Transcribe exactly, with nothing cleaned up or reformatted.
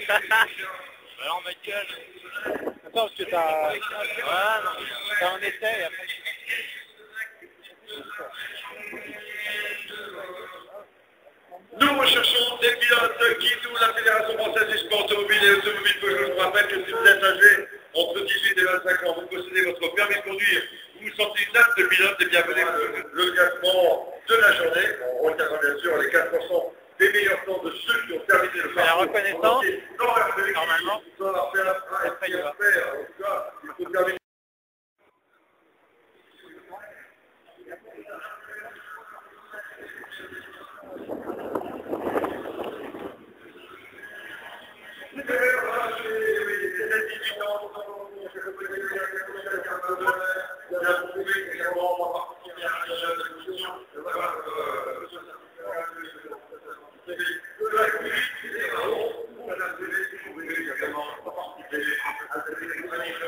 Alors ma gueule. Attends, parce que t'as... Ouais, non. T'as un essai et après... Nous recherchons des pilotes qui, sous la Fédération française du sport automobile et automobile Peugeot, je vous rappelle que si vous êtes âgé entre dix-huit et vingt-cinq ans, vous possédez votre permis de conduire, vous vous sentez une apte de pilote, et bien venez le, le classement de la journée. On regardera bien sûr les quatre pour cent des meilleurs temps de ceux qui ont terminé le parcours. La reconnaissance, Normalement, normalement, on va faire un, un, un, un,